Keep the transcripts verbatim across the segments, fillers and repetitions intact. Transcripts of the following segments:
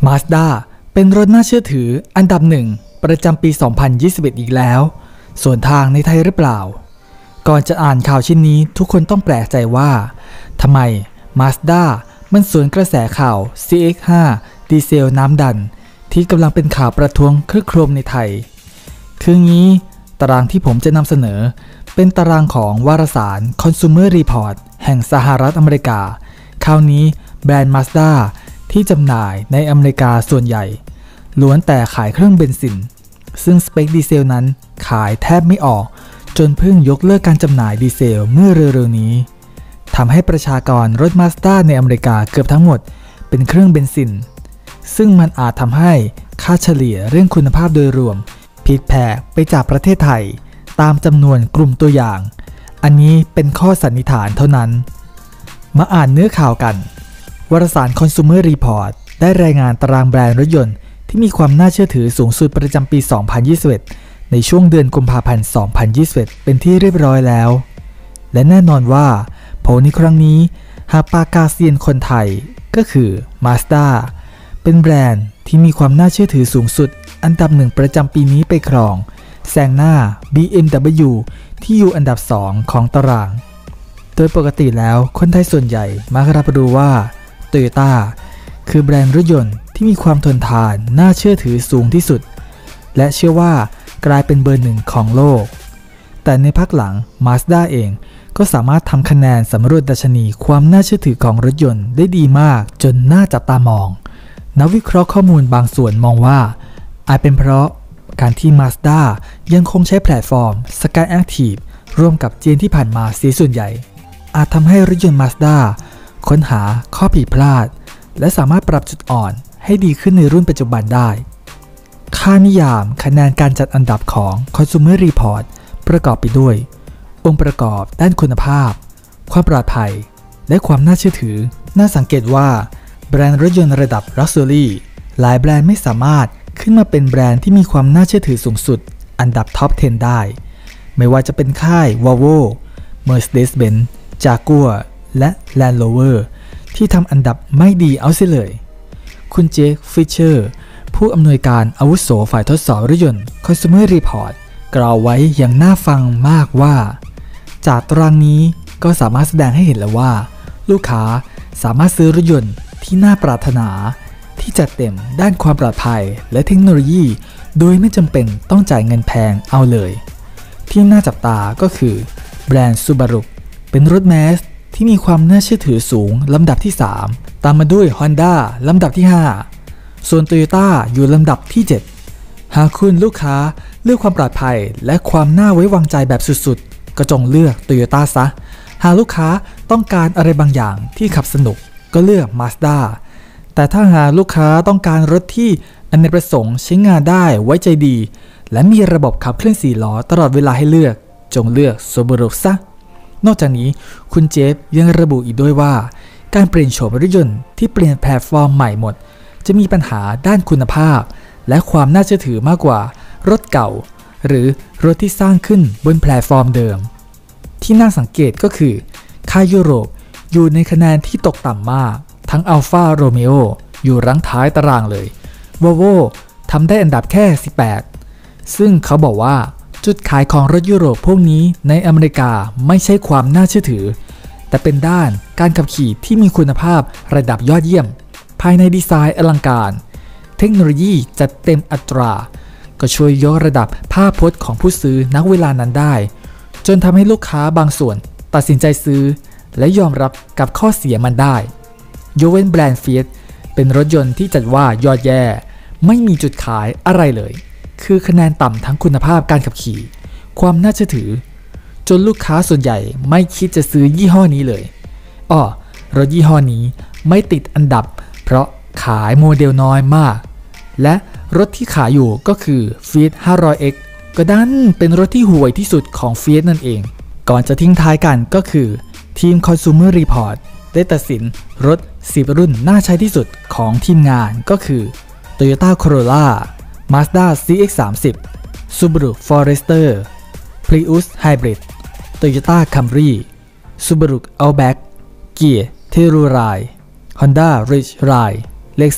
Mazda เป็นรถน่าเชื่อถืออันดับหนึ่งประจำปี สองพันยี่สิบเอ็ด อีกแล้วส่วนทางในไทยหรือเปล่าก่อนจะอ่านข่าวชิ้นนี้ทุกคนต้องแปลกใจว่าทำไม Mazda มันสวนกระแสข่าว ซี เอ็กซ์ ห้า ดีเซลน้ำดันที่กำลังเป็นข่าวประท้วงครึกโครมในไทยคืองี้ตารางที่ผมจะนำเสนอเป็นตารางของวารสาร Consumer Report แห่งสหรัฐอเมริกาคราวนี้แบรนด์ Mazda ที่จำหน่ายในอเมริกาส่วนใหญ่ล้วนแต่ขายเครื่องเบนซินซึ่งสเปคดีเซลนั้นขายแทบไม่ออกจนเพิ่งยกเลิกการจำหน่ายดีเซลเมื่อเร็วๆนี้ทำให้ประชากรรถ Mazda ในอเมริกาเกือบทั้งหมดเป็นเครื่องเบนซินซึ่งมันอาจทำให้ค่าเฉลี่ยเรื่องคุณภาพโดยรวมผิดแผกไปจากประเทศไทยตามจำนวนกลุ่มตัวอย่างอันนี้เป็นข้อสันนิษฐานเท่านั้นมาอ่านเนื้อข่าวกันวารสาร Consumer Report ได้รายงานตารางแบรนด์รถยนต์ที่มีความน่าเชื่อถือสูงสุดประจำปี สองพันยี่สิบเอ็ด ในช่วงเดือนกุมภาพันธ์ สองพันยี่สิบเอ็ด เป็นที่เรียบร้อยแล้วและแน่นอนว่าโผล่ในครั้งนี้หากปากกาเซียนคนไทยก็คือ Mazda เป็นแบรนด์ที่มีความน่าเชื่อถือสูงสุดอันดับหนึ่งประจำปีนี้ไปครองแซงหน้า บี เอ็ม ดับเบิลยู ที่อยู่อันดับสองของตารางโดยปกติแล้วคนไทยส่วนใหญ่มักรับรู้ว่า Toyota คือแบรนด์รถยนต์ที่มีความทนทานน่าเชื่อถือสูงที่สุดและเชื่อว่ากลายเป็นเบอร์หนึ่งของโลกแต่ในภาคหลัง Mazda เองก็สามารถทำคะแนนสำรวจดัชนีความน่าเชื่อถือของรถยนต์ได้ดีมากจนน่าจับตามองนักวิเคราะห์ข้อมูลบางส่วนมองว่าอาจเป็นเพราะการที่ Mazda ยังคงใช้แพลตฟอร์ม Skyactiv ร่วมกับจีนที่ผ่านมาเสียส่วนใหญ่อาจทำให้รถยนต์ Mazda ค้นหาข้อผิดพลาดและสามารถปรับจุดอ่อนให้ดีขึ้นในรุ่นปัจจุบันได้ค่านิยามคะแนนการจัดอันดับของ Consumer Report ประกอบไปด้วยองค์ประกอบด้านคุณภาพความปลอดภัยและความน่าเชื่อถือน่าสังเกตว่าแบรนด์รถยนต์ระดับ Luxury หลายแบรนด์ไม่สามารถขึ้นมาเป็นแบรนด์ที่มีความน่าเชื่อถือสูงสุดอันดับท็อป สิบ ได้ไม่ว่าจะเป็นค่าย Volvo Mercedes-Benz Jaguar และ Land Rover ที่ทำอันดับไม่ดีเอาเสียเลยคุณเจค ฟิชเชอร์ผู้อำนวยการอาวุโสฝ่ายทดสอบรถยนต์ Consumer Report กล่าวไว้อย่างน่าฟังมากว่าจากตารางนี้ก็สามารถแสดงให้เห็นแล้วว่าลูกค้าสามารถซื้อรถยนต์ที่น่าปรารถนาที่จัดเต็มด้านความปลอดภัยและเทคโนโลยีโดยไม่จำเป็นต้องจ่ายเงินแพงเอาเลยที่น่าจับตาก็คือแบรนด์ Subaru เป็นรถแมสที่มีความน่าเชื่อถือสูงลำดับที่สามตามมาด้วย Honda ลำดับที่ห้าส่วน Toyota อยู่ลำดับที่เจ็ดหากคุณลูกค้าเลือกความปลอดภัยและความน่าไว้วางใจแบบสุดๆก็จงเลือก Toyota ซะหากลูกค้าต้องการอะไรบางอย่างที่ขับสนุกก็เลือก Mazda แต่ถ้าหากลูกค้าต้องการรถที่อเนกประสงค์ใช้งานได้ไว้ใจดีและมีระบบขับเคลื่อนสี่ล้อตลอดเวลาให้เลือกจงเลือก Subaru ซะนอกจากนี้คุณเจฟยังระบุอีกด้วยว่าการเปลี่ยนโฉมรถยนต์ที่เปลี่ยนแพลตฟอร์มใหม่หมดจะมีปัญหาด้านคุณภาพและความน่าเชื่อถือมากกว่ารถเก่าหรือรถที่สร้างขึ้นบนแพลตฟอร์มเดิมที่น่าสังเกตก็คือค่ายยุโรปอยู่ในคะแนนที่ตกต่ำมากทั้ง Alfa Romeo อยู่รั้งท้ายตารางเลย Volvo ทำได้อันดับแค่สิบแปดซึ่งเขาบอกว่าจุดขายของรถยุโรปพวกนี้ในอเมริกาไม่ใช่ความน่าเชื่อถือแต่เป็นด้านการขับขี่ที่มีคุณภาพระดับยอดเยี่ยมภายในดีไซน์อลังการเทคโนโลยีจัดเต็มอัตราก็ช่วยยกระดับภาพพจน์ของผู้ซื้อณเวลานั้นได้จนทำให้ลูกค้าบางส่วนตัดสินใจซื้อและยอมรับกับข้อเสียมันได้ยกเว้นแบรนด์ Fiat เป็นรถยนต์ที่จัดว่ายอดแย่ไม่มีจุดขายอะไรเลยคือคะแนนต่ำทั้งคุณภาพการขับขี่ความน่าเชื่อถือจนลูกค้าส่วนใหญ่ไม่คิดจะซื้อยี่ห้อนี้เลยอ้อรถยี่ห้อนี้ไม่ติดอันดับเพราะขายโมเดลน้อยมากและรถที่ขายอยู่ก็คือ Fiat ห้าร้อย เอ็กซ์ ก็ดันเป็นรถที่ห่วยที่สุดของ Fiat นั่นเองก่อนจะทิ้งท้ายกันก็คือทีม Consumer Report ได้ตัดสินรถสิบรุ่นน่าใช้ที่สุดของทีมงานก็คือ Toyota Corolla Mazda ซี เอ็กซ์ สามสิบ Subaru Forester Prius Hybrid Toyota Camry Subaru Outback Kia Telluride Honda Ridge Ride Lexus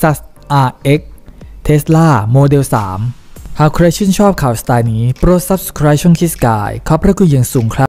อาร์ เอ็กซ์ Tesla Model สาม หากใครชื่นชอบข่าวสไตล์นี้โปรด Subscribe ช่อง Kiss Guy ขอบพระคุณอย่างสูงครับ